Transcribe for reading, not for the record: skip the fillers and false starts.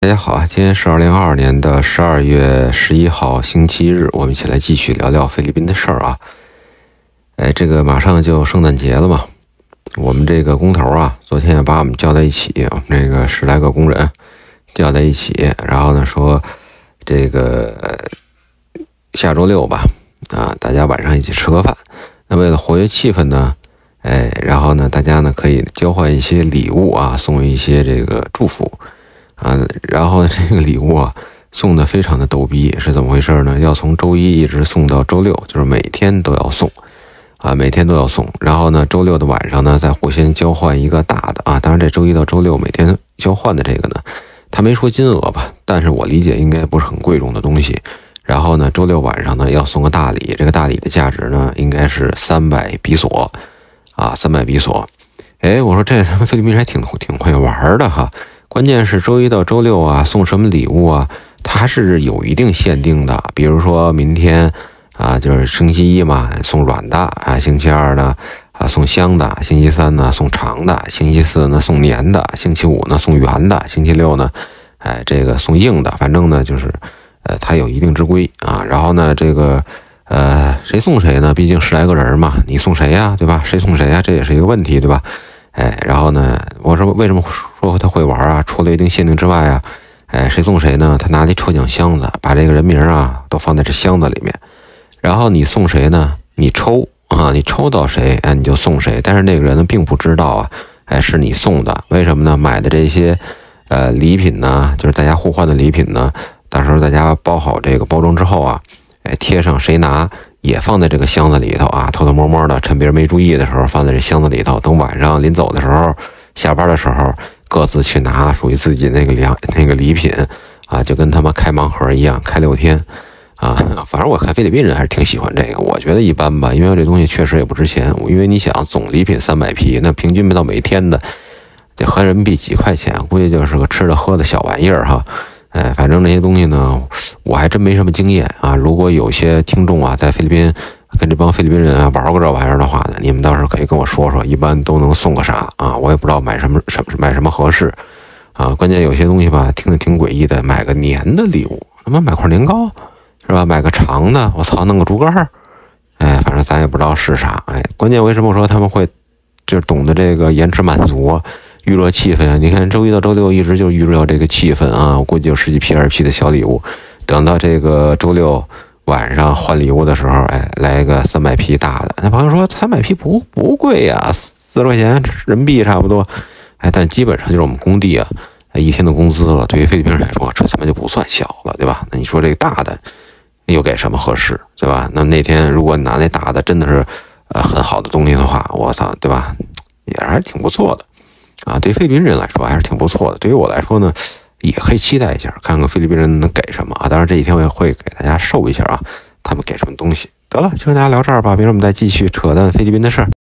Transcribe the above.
大家好啊，今天是2022年的12月11号星期日，我们一起来继续聊聊菲律宾的事儿啊。这个马上就圣诞节了嘛，我们这个工头啊，昨天也把我们叫在一起，我们这个10来个工人叫在一起，然后呢说这个下周六吧，大家晚上一起吃个饭。那为了活跃气氛呢，然后呢大家呢可以交换一些礼物啊，送一些这个祝福。然后这个礼物啊送的非常的逗逼，是怎么回事呢？要从周一一直送到周六，就是每天都要送每天都要送。然后呢周六的晚上呢再互相交换一个大的当然这周一到周六每天交换的这个呢，他没说金额吧，但是我理解应该不是很贵重的东西。然后呢周六晚上呢要送个大礼，这个大礼的价值呢应该是300比索300比索。我说这他们菲律宾人还挺会玩的哈。关键是周一到周六送什么礼物它是有一定限定的。比如说明天就是星期一嘛，送软的星期二呢送香的，星期三呢送长的，星期四呢送黏的，星期五呢送圆的，星期六呢这个送硬的。反正呢就是它有一定之规然后呢这个谁送谁呢？毕竟10来个人嘛，你送谁呀，对吧？谁送谁呀，这也是一个问题，对吧？然后呢我说为什么说他会玩除了一定限定之外谁送谁呢？他拿了一抽奖箱子，把这个人名都放在这箱子里面，然后你送谁呢？你抽你抽到谁你就送谁。但是那个人呢并不知道是你送的。为什么呢？买的这些礼品呢，就是大家互换的礼品呢，到时候大家包好这个包装之后贴上谁拿，也放在这个箱子里头偷偷摸摸的，趁别人没注意的时候放在这箱子里头，等晚上临走的时候，下班的时候各自去拿属于自己那个礼品就跟他们开盲盒一样，开6天反正我看菲律宾人还是挺喜欢这个，我觉得一般吧，因为这东西确实也不值钱。因为你想总礼品300批，那平均到每天的得合人民币几块钱，估计就是个吃的喝的小玩意儿哈。反正那些东西呢，我还真没什么经验如果有些听众在菲律宾跟这帮菲律宾人玩过这玩意儿的话呢，你们到时候可以跟我说说，一般都能送个啥我也不知道买什么合适关键有些东西吧，听着挺诡异的，买个年的礼物，他妈买块年糕是吧？买个长的，我操，弄个竹竿反正咱也不知道是啥关键为什么说他们会就懂得这个延迟满足预热气氛你看周一到周六一直就预热这个气氛我估计有10几批20批的小礼物，等到这个周六晚上换礼物的时候来个300批大的。那朋友说300批不贵40块钱人民币差不多但基本上就是我们工地一天的工资了。对于菲律宾人来说，这他妈就不算小了，对吧？那你说这个大的又给什么合适，对吧？那天如果拿那大的真的是很好的东西的话，我操，对吧？也还是挺不错的对菲律宾人来说还是挺不错的。对于我来说呢，也可以期待一下，看看菲律宾人能给什么当然这几天我也会给大家授一下他们给什么东西。得了，就跟大家聊这儿吧，明儿我们再继续扯淡菲律宾的事儿。